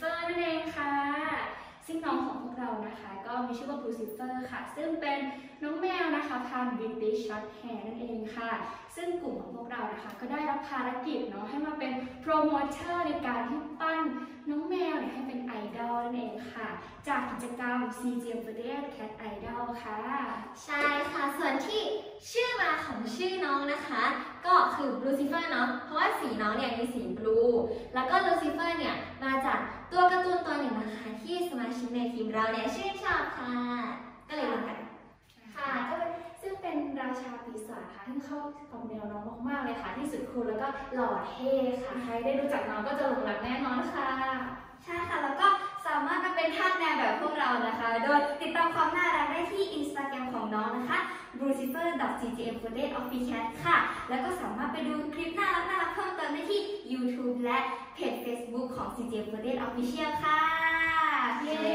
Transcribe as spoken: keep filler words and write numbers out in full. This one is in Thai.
Lucifer นั่นเองค่ะซึ่งน้องของพวกเรานะคะก็มีชื่อว่า Lucifer ค่ะซึ่งเป็นน้องแมวนะคะพันธุ์ British Shorthair นั่นเองค่ะซึ่งกลุ่มของพวกเรานะคะก็ได้รับภารกิจเนาะให้มาเป็นโปรโมเตอร์ในการที่ปั้นน้องแมวเนี่ยให้เป็นไอดอลนั่นเองค่ะจากกิจกรรม ซี จี เอ็ม ฟอร์ตี้เอท Cat Idol ค่ะใช่ค่ะส่วนที่ชื่อมาของชื่อน้องนะคะก็คือ Lucifer เนาะเพราะว่าสีน้องเนี่ยมีสีบลูแล้วก็ Lucifer เนี่ยมาจากตัวการ์ตูนตัวหนึ่งนะคะที่สมาชิกในทีมเราเนี่ยชื่นชอบค่ะก็เลยรู้กันค่ะก็ซึ่งเป็นราชาปีศาจค่ะที่เข้ากับแนวน้องมากๆเลยค่ะที่สุดคูลแล้วก็หล่อเท่ค่ะใครได้รู้จักน้องก็จะหลงรักแน่นอนค่ะใช่ค่ะแล้วก็สามารถมาเป็นทาสแมวแบบพวกเรานะคะโดยติดตามความน่ารักได้ที่ Instagram ของน้องนะคะ lucifer ดอท ซี จี เอ็ม ฟอร์ตี้เอท official ค่ะแล้วก็สามารถไปดูคลิปน่ารักน่ารักเพิ่มเติมได้ที่ YouTube และเพจ Facebook ของ ซี จี เอ็ม ฟอร์ตี้เอท official ค่ะเย้